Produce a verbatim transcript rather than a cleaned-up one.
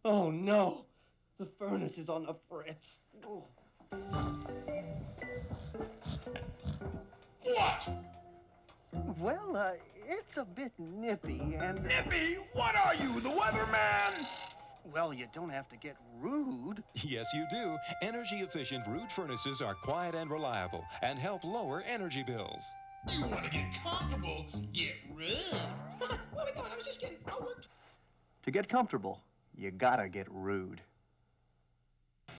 Oh, no. The furnace is on the fritz. Oh. What? Well, uh, it's a bit nippy and... Nippy? What are you, the weatherman? Well, you don't have to get rude. Yes, you do. Energy-efficient Ruud furnaces are quiet and reliable and help lower energy bills. You want to get comfortable, get rude. Where are we going? I was just getting... Oh, to get comfortable, you gotta get rude.